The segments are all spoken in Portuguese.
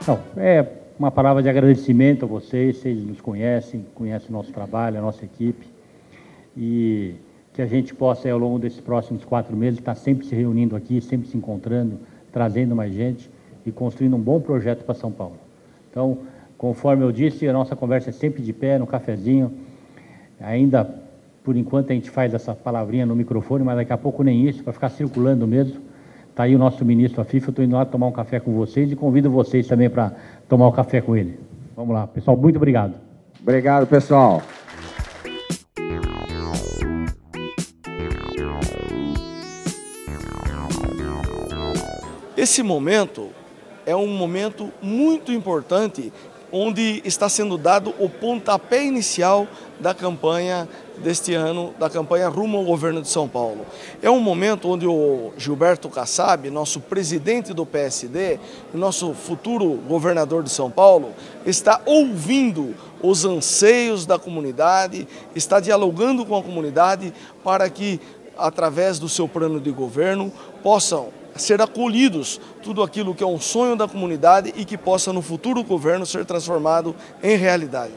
Não, é uma palavra de agradecimento a vocês nos conhecem, conhecem o nosso trabalho, a nossa equipe, e que a gente possa, ao longo desses próximos 4 meses, estar sempre se reunindo aqui, sempre se encontrando, trazendo mais gente e construindo um bom projeto para São Paulo. Então, conforme eu disse, a nossa conversa é sempre de pé, no cafezinho. Ainda, por enquanto, a gente faz essa palavrinha no microfone, mas daqui a pouco nem isso, para ficar circulando mesmo. Está aí o nosso ministro Afif, eu estou indo lá tomar um café com vocês e convido vocês também para tomar um café com ele. Vamos lá, pessoal, muito obrigado. Obrigado, pessoal. Esse momento é um momento muito importante, onde está sendo dado o pontapé inicial da campanha deste ano, da campanha rumo ao governo de São Paulo. É um momento onde o Gilberto Kassab, nosso presidente do PSD, nosso futuro governador de São Paulo, está ouvindo os anseios da comunidade, está dialogando com a comunidade para que, através do seu plano de governo, possam ser acolhidos tudo aquilo que é um sonho da comunidade e que possa no futuro governo ser transformado em realidade.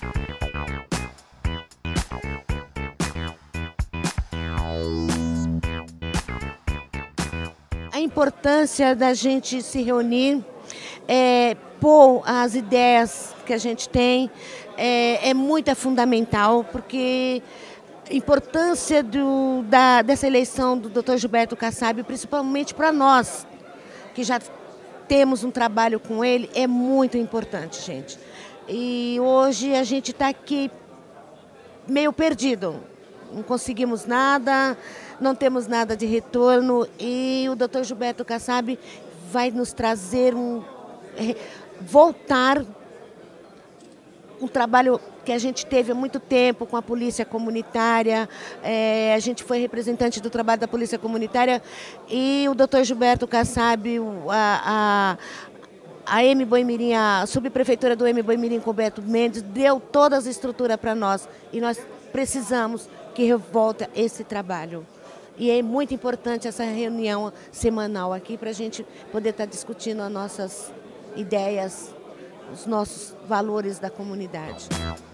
A importância da gente se reunir, pôr as ideias que a gente tem, é muito fundamental, porque a importância dessa eleição do Dr. Gilberto Kassab, principalmente para nós, que já temos um trabalho com ele, é muito importante, gente. E hoje a gente está aqui meio perdido, não conseguimos nada, não temos nada de retorno, e o Dr. Gilberto Kassab vai nos trazer voltar um trabalho que a gente teve há muito tempo com a polícia comunitária. A gente foi representante do trabalho da polícia comunitária, e o Dr. Gilberto Kassab, a M. Boimirim, a subprefeitura do M. Boimirim com Beto Mendes, deu todas as estruturas para nós, e nós precisamos que volte esse trabalho. E é muito importante essa reunião semanal aqui para a gente poder estar discutindo as nossas ideias, os nossos valores da comunidade.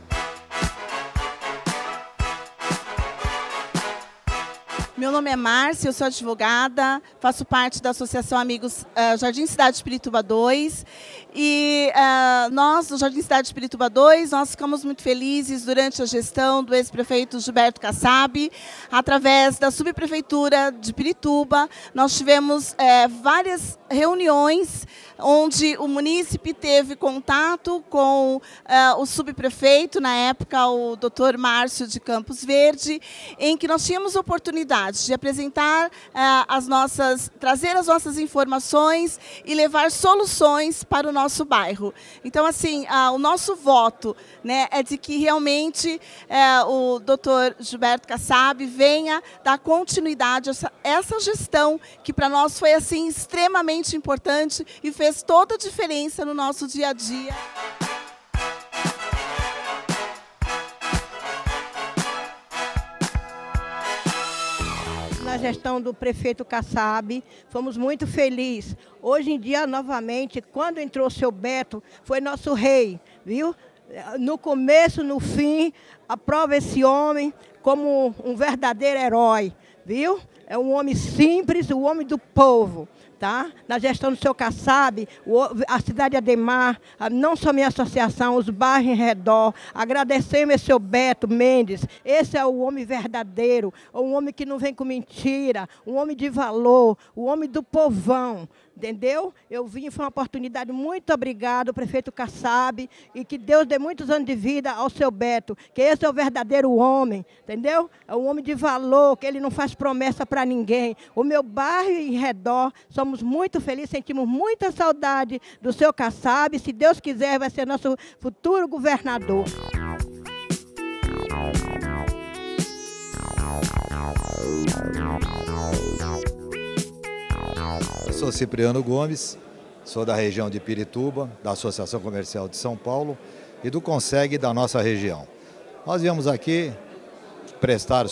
Meu nome é Márcia, eu sou advogada, faço parte da Associação Amigos Jardim Cidade de Pirituba 2. E nós, do Jardim Cidade de Pirituba 2, nós ficamos muito felizes durante a gestão do ex-prefeito Gilberto Kassab, através da subprefeitura de Pirituba. Nós tivemos várias reuniões onde o munícipe teve contato com o subprefeito, na época o Dr. Márcio de Campos Verde, em que nós tínhamos oportunidade de apresentar trazer as nossas informações e levar soluções para o nosso bairro. Então, assim, o nosso voto, né, é de que realmente o Dr. Gilberto Kassab venha dar continuidade a essa gestão que para nós foi assim extremamente importante e fez toda a diferença no nosso dia a dia. Na gestão do prefeito Kassab, fomos muito felizes. Hoje em dia, novamente, quando entrou o seu Beto, foi nosso rei, viu? No começo, no fim, aprova esse homem como um verdadeiro herói, viu? É um homem simples, o homem do povo. Tá? Na gestão do seu Kassab, a cidade de Ademar, não só minha associação, os bairros em redor, agradecemos esse seu Beto Mendes. Esse é o homem verdadeiro, um homem que não vem com mentira, um homem de valor, o homem do povão. Entendeu? Eu vim, foi uma oportunidade. Muito obrigado, prefeito Kassab, e que Deus dê muitos anos de vida ao seu Beto, que esse é o verdadeiro homem, entendeu? É um homem de valor, que ele não faz promessa para ninguém. O meu bairro em redor, somos muito felizes, sentimos muita saudade do seu Kassab. Se Deus quiser, vai ser nosso futuro governador. Sou Cipriano Gomes, sou da região de Pirituba, da Associação Comercial de São Paulo e do CONSEG da nossa região. Nós viemos aqui prestar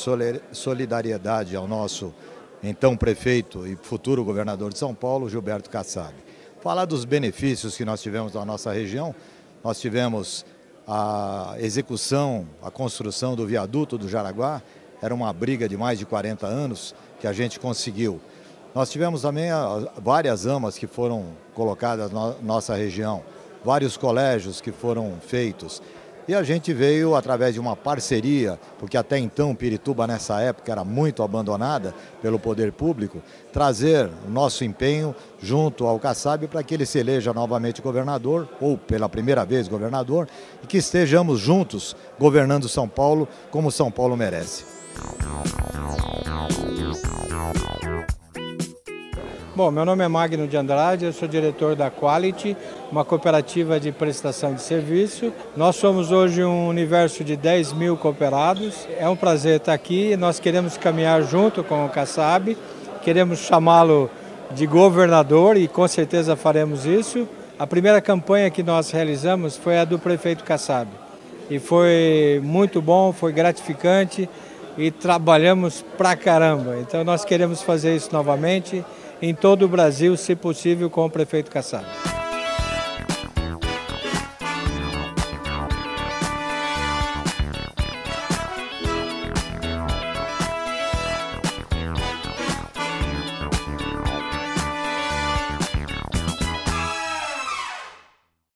solidariedade ao nosso então prefeito e futuro governador de São Paulo, Gilberto Kassab. falar dos benefícios que nós tivemos na nossa região. Nós tivemos a execução, a construção do viaduto do Jaraguá, era uma briga de mais de 40 anos que a gente conseguiu. Nós tivemos também várias AMAs que foram colocadas na nossa região, vários colégios que foram feitos. E a gente veio através de uma parceria, porque até então Pirituba nessa época era muito abandonada pelo poder público, trazer o nosso empenho junto ao Kassab para que ele se eleja novamente governador, ou pela primeira vez governador, e que estejamos juntos governando São Paulo como São Paulo merece. Bom, meu nome é Magno de Andrade, eu sou diretor da Quality, uma cooperativa de prestação de serviço. Nós somos hoje um universo de 10 mil cooperados. É um prazer estar aqui, nós queremos caminhar junto com o Kassab, queremos chamá-lo de governador e com certeza faremos isso. A primeira campanha que nós realizamos foi a do prefeito Kassab e foi muito bom, foi gratificante e trabalhamos pra caramba. Então nós queremos fazer isso novamente em todo o Brasil, se possível, com o prefeito Kassab.